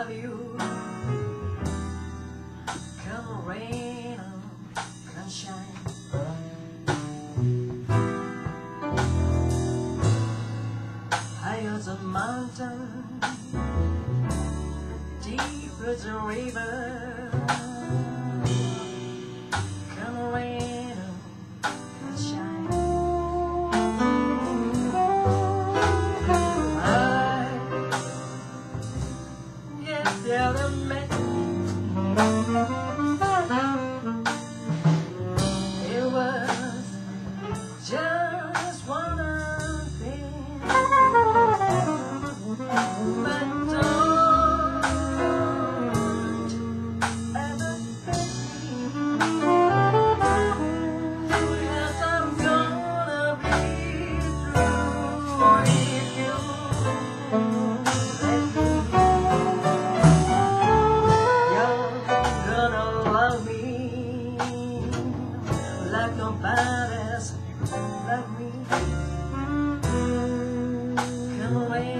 love you. Come rain or come shine, high as a mountain, deep as a river. Come rain or come shine, I get the other man. It was just one thing, but don't ever think, yes, I'm gonna be through if you let me. You're gonna love me like nobody's like me. Come away,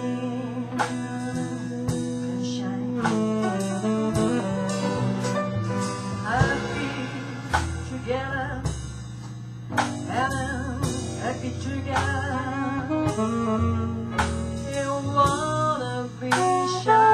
can shine. Happy together, happy together. You wanna be shy.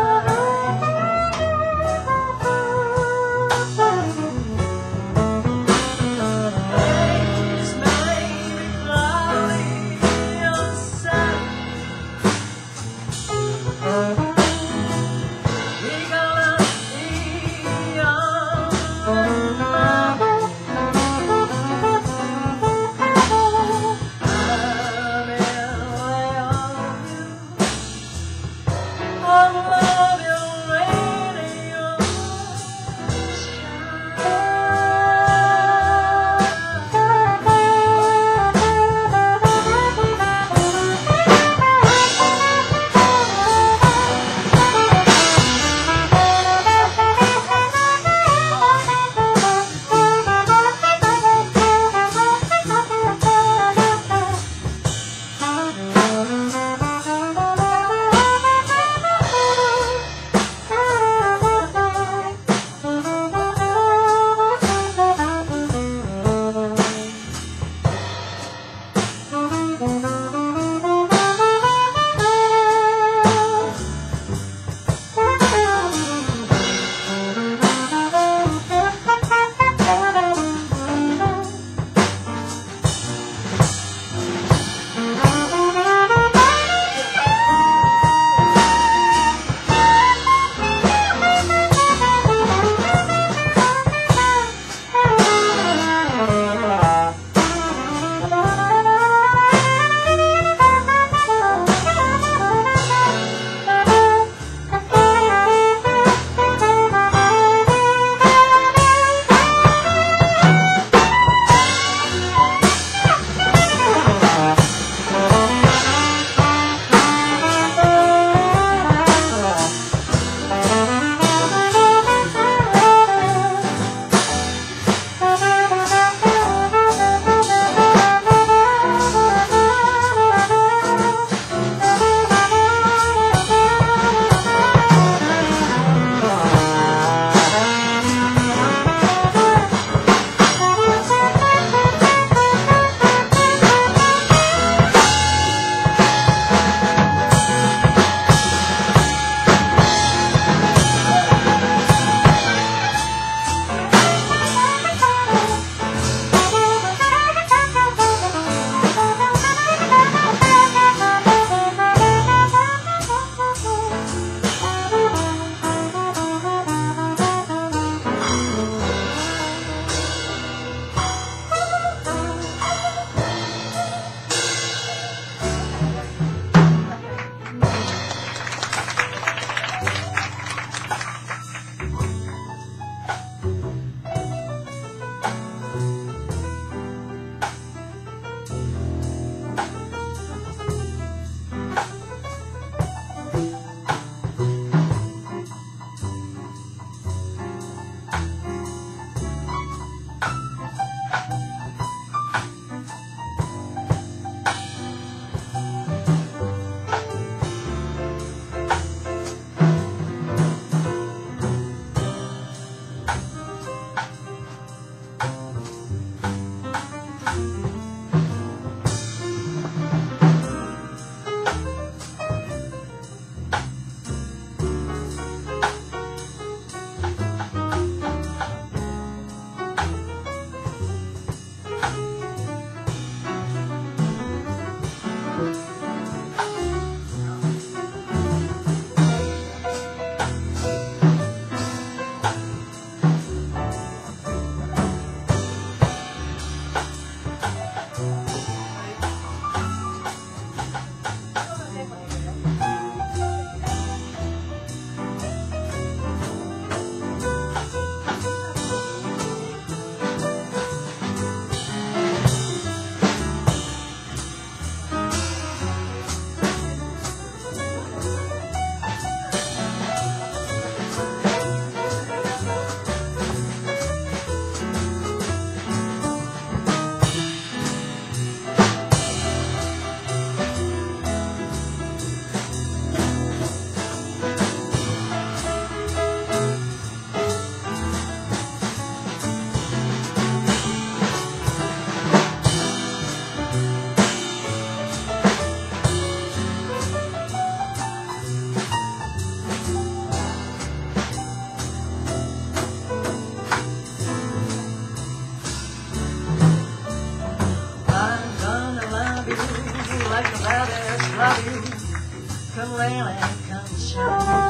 like the valleys love you, come rain and come shine.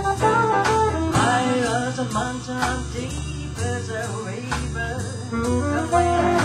High as a mountain, deep as a river, come rain